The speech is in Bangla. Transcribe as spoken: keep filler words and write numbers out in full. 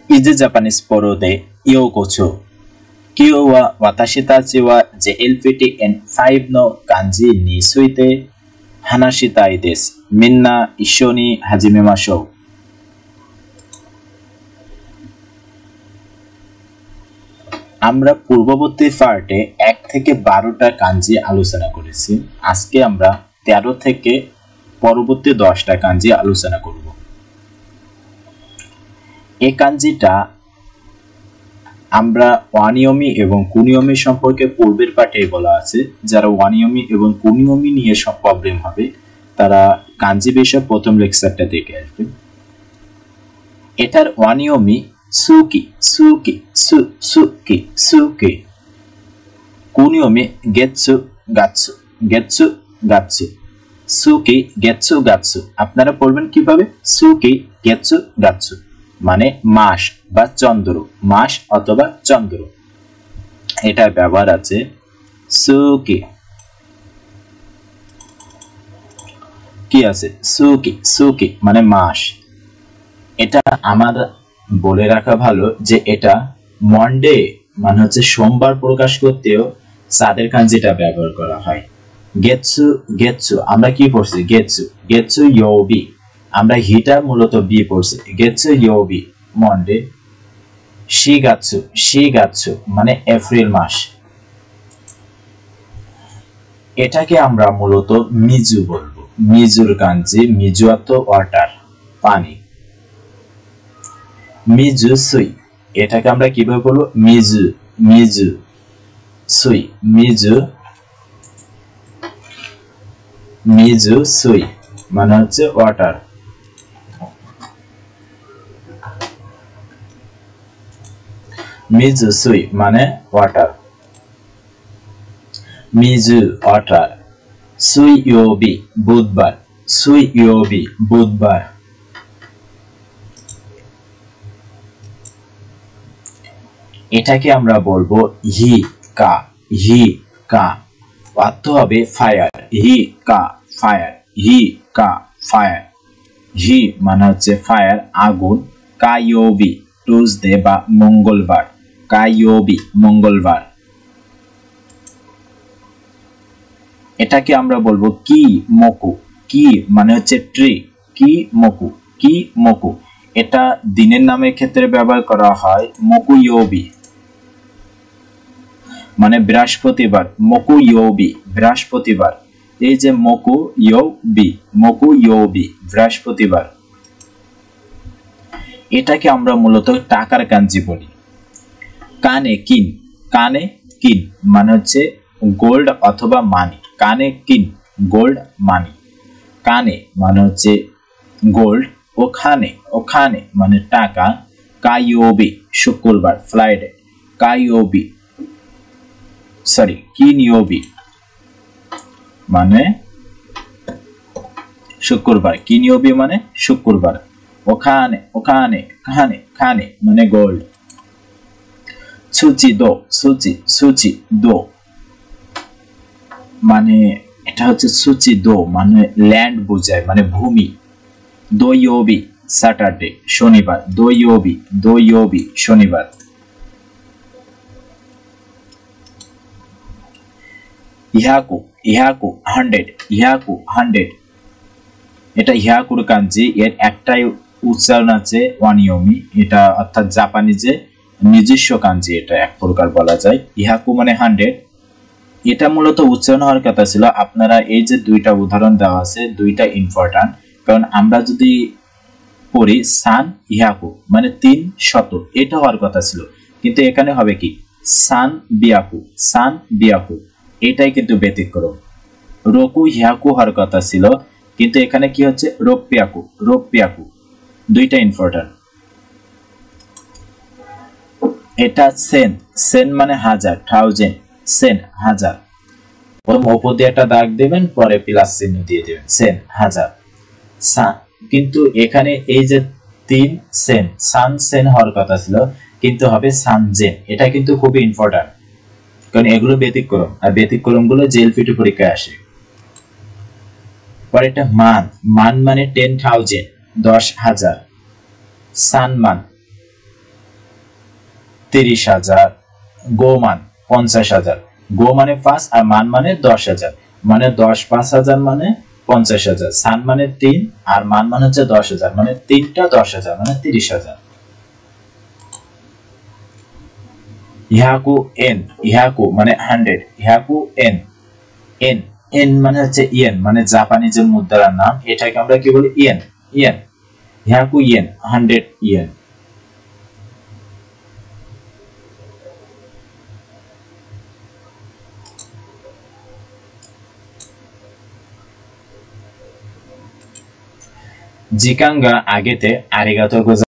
イズジャパニスポロでようこそ。今日は私たちは ジェーエルピーティーエヌファイブ の漢字について話したいです。みんな一緒に始めましょう。আমরা পূর্ববর্তী পার্টে এক থেকে বারোটা কাঞ্জি আলোচনা করেছি। আজকে আমরা তেরো থেকে পরবর্তী দশটা কাঞ্জি আলোচনা করব। এই কাঞ্জিটা আমরা অনিয়মী এবং কুনিয়মী সম্পর্কে পূর্বের পাঠে বলা আছে। যারা অনিয়মী এবং কুনিয়মী নিয়ে সব প্রবলেম হবে তারা কাঞ্জি বিষয়ে প্রথম লেকচারটা দেখে আসবে। এটার অনিয়মী সুকি সুকি সু সুকি সুকি, কুনিয়মী গেৎসু গাৎসু গেৎসু গাৎসু, সুকি গেৎসু গাৎসু। আপনারা পড়বেন কিভাবে? সুকি গেৎসু গাৎসু মানে মাস বা চন্দ্র, মাস অথবা চন্দ্র। এটার ব্যবহার আছে সুকি, কি আছে? সুকি সুকি মানে মাস। এটা আমার বলে রাখা ভালো যে এটা মন্ডে মানে হচ্ছে সোমবার প্রকাশ করতেও সাদের কাঞ্জিটা ব্যবহার করা হয়। গেৎসু গেৎসু আমরা কি পড়ছি? গেৎসু গেৎসু ইয়োবি, আমরা হিটা মূলত বি পড়ছি। গেৎসু ইয়োবি মন্ডে। শিগাৎসু শিগাৎসু মানে এপ্রিল মাস। এটাকে আমরা মূলত মিজু বলবো। মিজুর কাঞ্জি, মিজু অর্থ ওয়াটার পানি। মিজু সুই, এটাকে আমরা কিভাবে বলবো? মিজু মিজু সুই, মিজু মিজু সুই মানে হচ্ছে ওয়াটার। মিজু সুই মানে ওয়াটার, মিজু ওয়াটার। সুই ইয়োবি বুধবার, সুই ইয়োবি বুধবার। এটাকে আমরা বলবো হি কা, হি কা অর্থ হবে ফায়ার। হি কা ফায়ার, হি কা ফায়ার। হি মানে হচ্ছে ফায়ার আগুন। কায়োবি টুজডে বা মঙ্গলবার, কায়োবি মঙ্গলবার। এটাকে আমরা বলবো কি মকু, কি মানে হচ্ছে ট্রি, কি মকু কি মকু। এটা দিনের নামের ক্ষেত্রে ব্যবহার করা হয় মকু ইয়োবি মানে বৃহস্পতিবার। মকু ইয়োবি বৃহস্পতিবার। এই যে মকু ইয়োবি, মকু ইয়োবি বৃহস্পতিবার। এটাকে আমরা মূলত টাকার কাঞ্জি বলি। কানে কিন, কানে কিন মানে হচ্ছে গোল্ড অথবা মানি। কানে কিন গোল্ড মানি। কানে মানে হচ্ছে গোল্ড, ওখানে ওখানে মানে টাকা। কায়োবি শুক্রবার ফ্রাইডে, কায়োবি সরি কিনিয়োবি মানে শুক্রবার, কিনিয়োবি মানে শুক্রবার। ওখানে ওখানে খানে খানে মানে গোল্ড। সুচি দো, সুচি সুচি দো মানে এটা হচ্ছে সুচি দো মানে ল্যান্ড বোঝায় মানে ভূমি। দোয়োবি স্যাটারডে শনিবার, দোয়োবি দোয়োবি শনিবার। ইহাকু ইহাকু হান্ড্রেড, ইহাকু হান্ড্রেড। এটা ইহাকুর কাঞ্জি। এর একটাই উচ্চারণ আছে অনিয়মী, এটা অর্থাৎ জাপানিজে নিজস্ব কাঞ্জি, এটা এক প্রকার বলা যায়। ইহাকু মানে হান্ড্রেড। এটা মূলত উচ্চারণ হওয়ার কথা ছিল। আপনারা এই যে দুইটা উদাহরণ দেওয়া আছে দুইটা ইম্পর্টেন্ট, কারণ আমরা যদি পড়ি সান ইহাকু মানে তিন শত, এটা হওয়ার কথা ছিল, কিন্তু এখানে হবে কি সান বিয়াকু, সান বিয়াকু। এটাই কিন্তু ব্যতিক্রম। রোকু হিয়াকু হওয়ার কথা ছিল, কিন্তু এখানে কি হচ্ছে রোপিয়াকু, রোপিয়াকু। দুইটা ইম্পর্টেন্ট। এটা সেন, সেন মানে হাজার, থাউজেন্ড, সেন হাজার। প্রথম উপর দিয়ে একটা দাগ দেবেন, পরে প্লাস চিহ্ন দিয়ে দেবেন, সেন হাজার। কিন্তু এখানে এই যে তিন সেন, সান সেন হওয়ার কথা ছিল, কিন্তু হবে সানজেন। এটা কিন্তু খুবই ইম্পর্টেন্ট, কারণ এগুলো ব্যতিক্রম, আর ব্যতিক্রম গুলো জেএলপিটি পরীক্ষায় আসে। পরে এটা মান, মান মানে টেন থাউজেন্ড, দশ হাজার। সানমান তিরিশ হাজার, গো মান পঞ্চাশ হাজার। গো মানে পাঁচ আর মান মানে দশ হাজার, মানে দশ পাঁচ হাজার মানে পঞ্চাশ হাজার। সান মানে তিন আর মান মানে হচ্ছে দশ হাজার, মানে তিনটা দশ হাজার মানে তিরিশ হাজার। ইহাকু এন, ইহাকু মানে হান্ড্রেড, ইহাকু এন, এন এন মানে হচ্ছে ইয়েন, মানে জাপানি যে মুদ্রার নাম, এটাকে আমরা কি বলি ইয়েন, ইয়েন। ইহাকু ইয়েন, হান্ড্রেড ইয়েন। জিকাঙ্গা আগেতে আরিগাতো গোজাইমাসু